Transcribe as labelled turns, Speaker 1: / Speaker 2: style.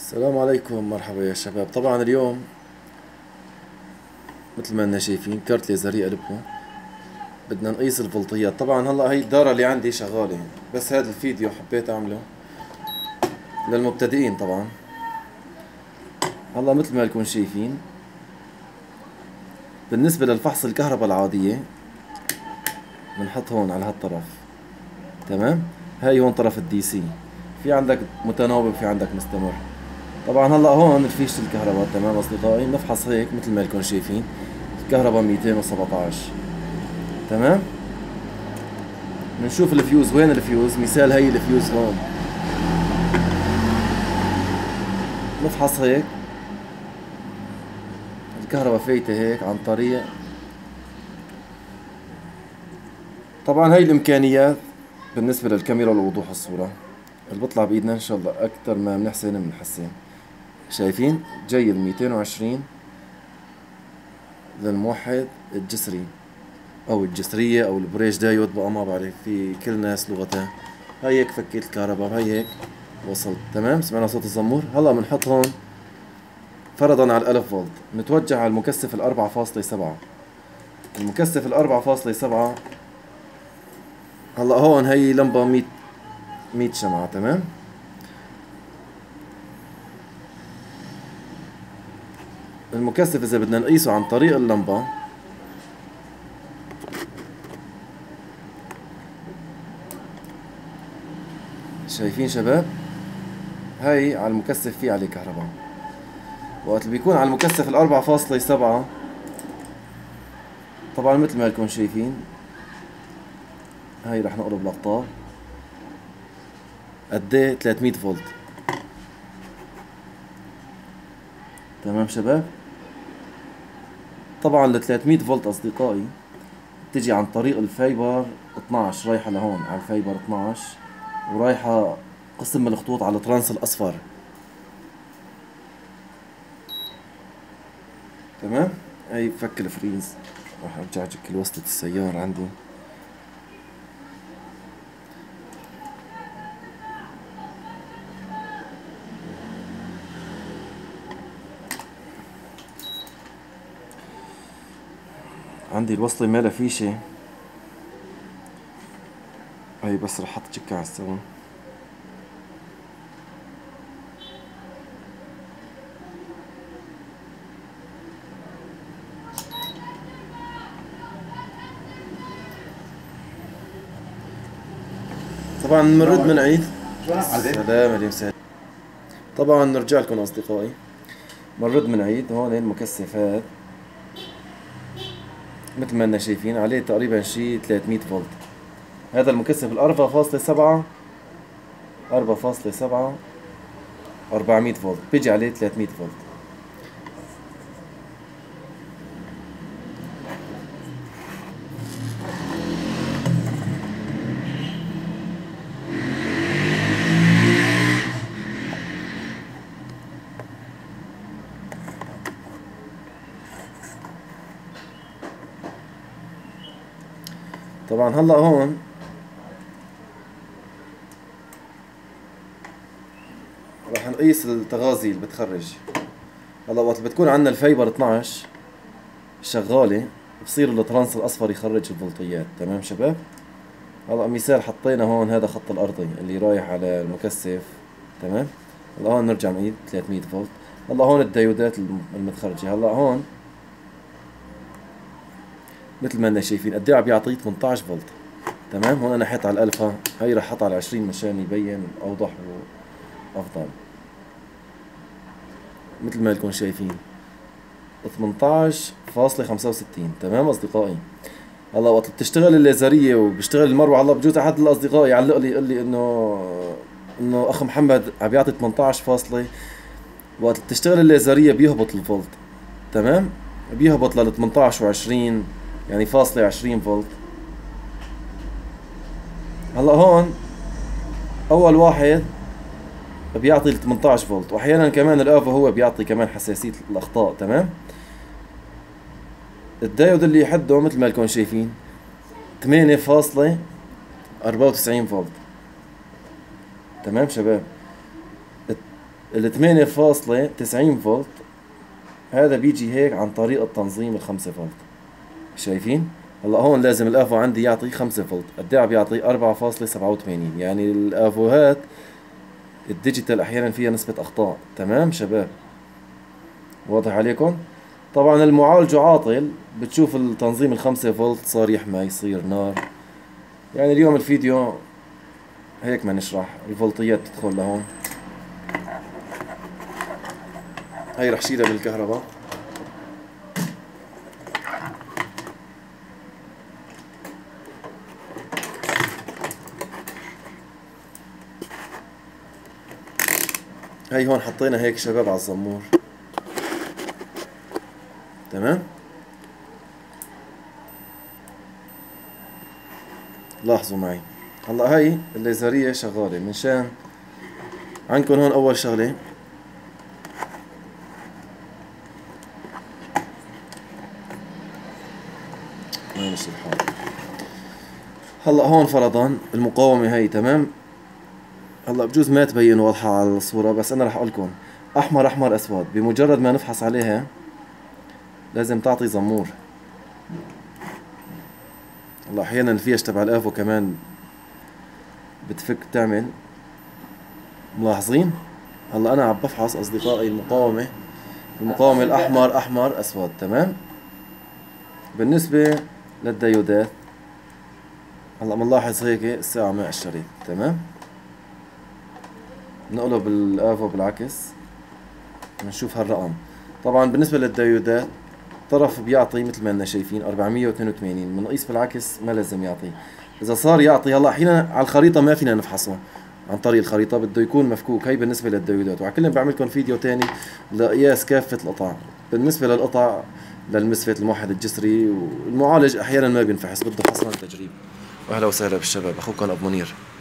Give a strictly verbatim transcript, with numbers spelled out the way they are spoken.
Speaker 1: السلام عليكم، مرحبا يا شباب. طبعا اليوم مثل ما اننا شايفين كارت ليزرية قلبكم. بدنا نقيس الفولتيات. طبعا هلا هي الدارة اللي عندي شغالة، بس هذا الفيديو حبيت اعمله للمبتدئين. طبعا هلا مثل ما لكم شايفين، بالنسبة للفحص الكهرباء العادية بنحط هون على هالطرف. تمام، هاي هون طرف الدي سي، في عندك متناوب، في عندك مستمر. طبعا هلا هون فيشة الكهرباء. تمام اصدقائي، بنفحص هيك مثل ما لكم شايفين الكهرباء مئتين وسبعة عشر. تمام، بنشوف الفيوز. وين الفيوز؟ مثال هي الفيوز هون. نفحص هيك الكهرباء فايتة هيك عن طريق. طبعا هي الامكانيات بالنسبة للكاميرا لوضوح الصورة اللي بطلع بايدنا. ان شاء الله اكتر ما بنحسن بنحسن. شايفين جاي ال مئتين وعشرين للموحد الجسري او الجسرية او البريش دايود، بقى ما بعرف، في كل ناس لغتها. هاي هيك فكيت الكهرباء، هاي هيك وصلت. تمام، سمعنا صوت الزمور. هلا بنحط هون فرضا على الألف فولت، نتوجه على المكثف الأربعة فاصلة سبعة. المكثف الأربعة فاصلة سبعة هلا هون هي لمبة مية مية شمعة. تمام، المكثف إذا بدنا نقيسه عن طريق اللمبة، شايفين شباب؟ هاي على المكثف في عليه كهرباء. وقت اللي بيكون على المكثف الأربعة فاصلة سبعة، طبعا مثل ما لكم شايفين، هاي رح نقرب الأقطاب قد ايه؟ ثلاثمية فولت. تمام شباب؟ طبعا ال ثلاثمية فولت أصدقائي بتجي عن طريق الفايبر اثنعش، رايحة لهون على الفايبر اثنعش، ورايحة قسم من الخطوط على الترانس الأصفر. تمام، هي فك الفريز. راح ارجع اجيك وصلة السيارة عندي. عندي الوصلة مالها فيشة، هي بس رح احط تشيكها على السوا. طبعا بنرد بنعيد. سلام عليكم. سلام. طبعا نرجع لكم اصدقائي، بنرد بنعيد. هون المكثفات مثل ما اننا شايفين عليه تقريبا شي ثلاثمية فولت. هذا المكثف الأربعة فاصلة سبعة، أربعة فاصلة سبعة، أربعمية فولت، بيجي عليه ثلاثمية فولت. طبعا هلا هون راح نقيس التغازي اللي بتخرج. هلا وقت بتكون عندنا الفايبر اثنعش شغالة، بصير الترانس الأصفر يخرج الفولتيات. تمام شباب؟ هلا مثال حطينا هون، هذا خط الأرضي اللي رايح على المكثف. تمام، هلا هون نرجع نعيد ثلاثمية فولت. هلا هون الديودات المتخرجة. هلا هون مثل ما اننا شايفين قد ايه عم بيعطي ثمنطعش فولت. تمام، هون انا حيط على الالفا، هي رح احط على عشرين مشان يبين اوضح وافضل. مثل ما لكم شايفين ثمنطعش فاصلة خمسة وستين. تمام اصدقائي؟ هلا وقت بتشتغل الليزرية وبيشتغل المروحة، هلا بجوز احد الاصدقاء يعلق لي يقول لي انه انه اخ محمد عم بيعطي ثمنطعش فاصلة. وقت بتشتغل الليزرية بيهبط الفولت. تمام، بيهبط لل ثمنطعش وعشرين، يعني فاصلة عشرين فولت. هلا هون اول واحد بيعطي ال ثمنطعش فولت، واحيانا كمان الافا هو بيعطي كمان حساسية الاخطاء. تمام، الدايود اللي يحده مثل ما لكم شايفين ثمانية فاصلة أربعة وتسعين فولت. تمام شباب؟ ال ثمانية فاصلة تسعين فولت هذا بيجي هيك عن طريق التنظيم ال خمسة فولت. شايفين؟ هلا هون لازم الافو عندي يعطي خمسة فولت، قد ايه عم بيعطي؟ أربعة فاصلة سبعة وثمانين. يعني الافوهات الديجيتال احيانا فيها نسبة اخطاء. تمام شباب؟ واضح عليكم؟ طبعا المعالج عاطل، بتشوف التنظيم الخمسة فولت صار يحمى يصير نار. يعني اليوم الفيديو هيك ما نشرح الفولتيات تدخل لهون. هاي رح شيلها بالكهرباء. هاي هون حطينا هيك شباب على الزمور. تمام؟ لاحظوا معي هلا هاي الليزرية شغالة. منشان عندكم هون اول شغلة ماشي الحال. هلا هون فرضا المقاومة هاي تمام. هلا بجوز ما تبين واضحة على الصورة، بس انا رح اقول لكم احمر احمر اسود. بمجرد ما نفحص عليها لازم تعطي زمور. هلا احيانا الفيش تبع الافو كمان بتفك تعمل. ملاحظين؟ هلا انا عم بفحص اصدقائي المقاومة، المقاومة الاحمر احمر اسود. تمام؟ بالنسبة للديودات هلا بنلاحظ هيك الساعة ما اشتريت. تمام؟ نقلب الافو بالعكس بنشوف هالرقم. طبعا بالنسبة للديودات طرف بيعطي مثل ما لنا شايفين أربعمية واثنين وثمانين، بنقيس بالعكس ما لازم يعطي. اذا صار يعطي هلا احيانا على الخريطة ما فينا نفحصه عن طريق الخريطة، بده يكون مفكوك. هي بالنسبة للديودات، وعلى كل بعمل لكم فيديو تاني لقياس كافة القطع. بالنسبة للقطع للمسفت الموحد الجسري والمعالج احيانا ما بينفحص، بده حصرا تجريب. واهلا وسهلا بالشباب، اخوكم ابو منير.